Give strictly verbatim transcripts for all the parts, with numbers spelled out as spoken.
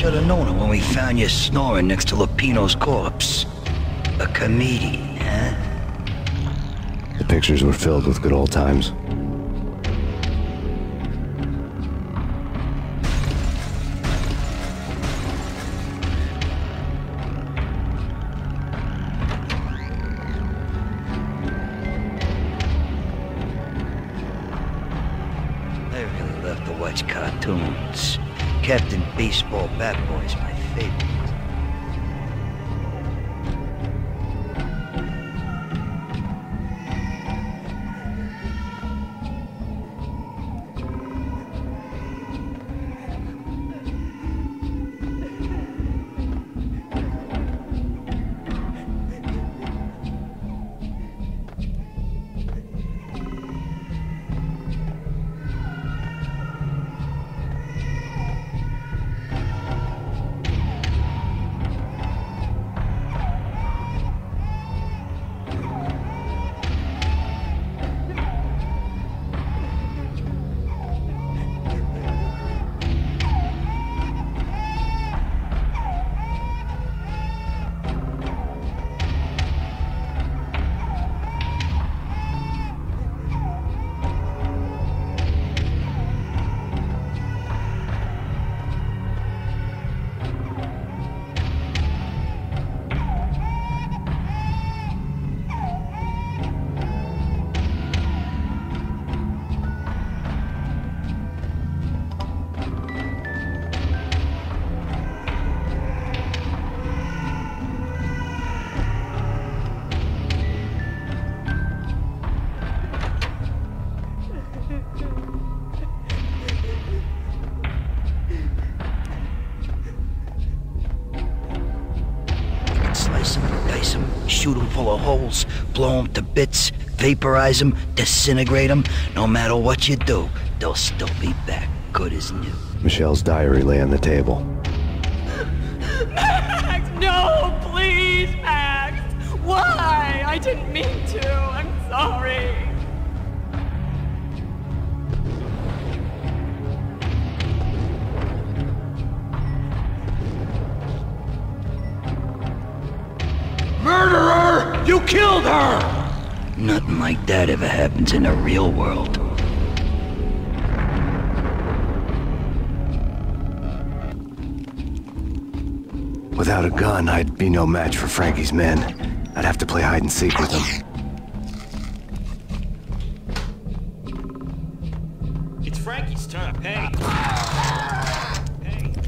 should have known it when we found you snoring next to Lupino's corpse. A comedian, huh? The pictures were filled with good old times. I really love to watch cartoons. Captain Baseball Bat Boy's my favorite. Shoot them full of holes, blow them to bits, vaporize them, disintegrate them. No matter what you do, they'll still be back, good as new. Michelle's diary lay on the table. Max, no, please, Max. Why? I didn't mean to. I'm sorry. Murderer! You killed her! Nothing like that ever happens in the real world. Without a gun, I'd be no match for Frankie's men. I'd have to play hide and seek with them. It's Frankie's turn. Hey. Hey.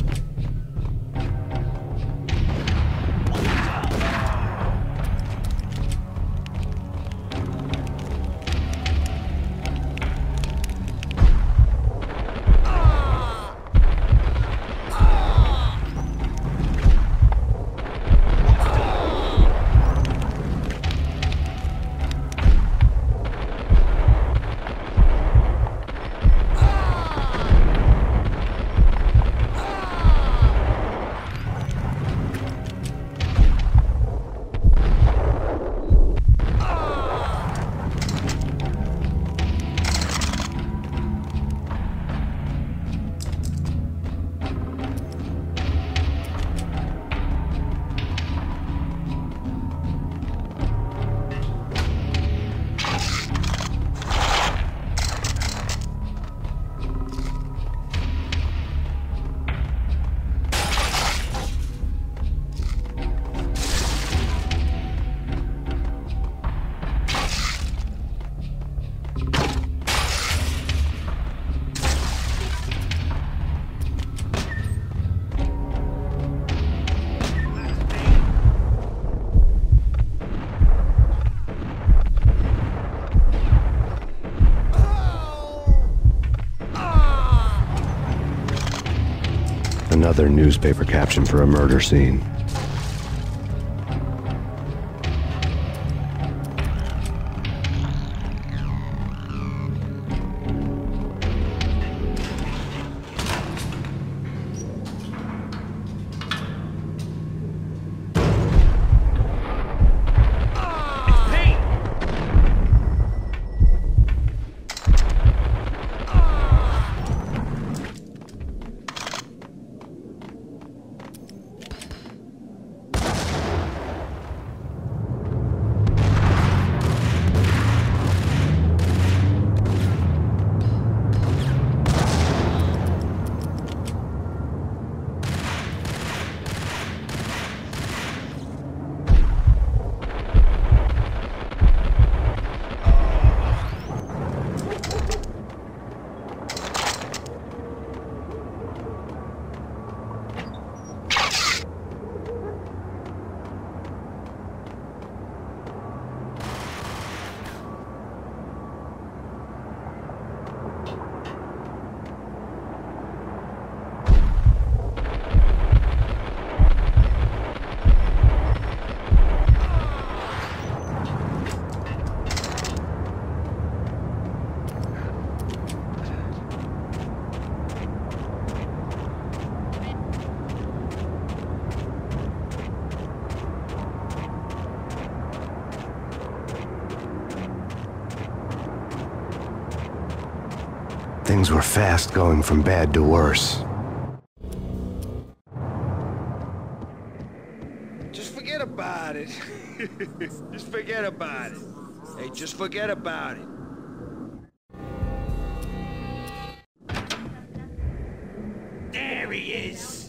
Another newspaper caption for a murder scene. Things were fast going from bad to worse. Just forget about it. Just forget about it. Hey, just forget about it. There he is!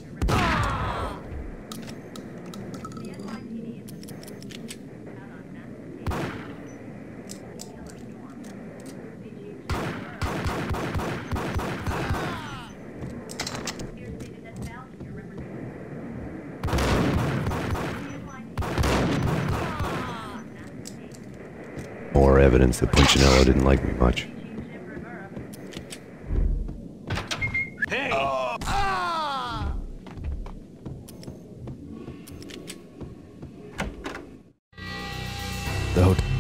More evidence that Punchinello didn't like me much. Hey! The hotel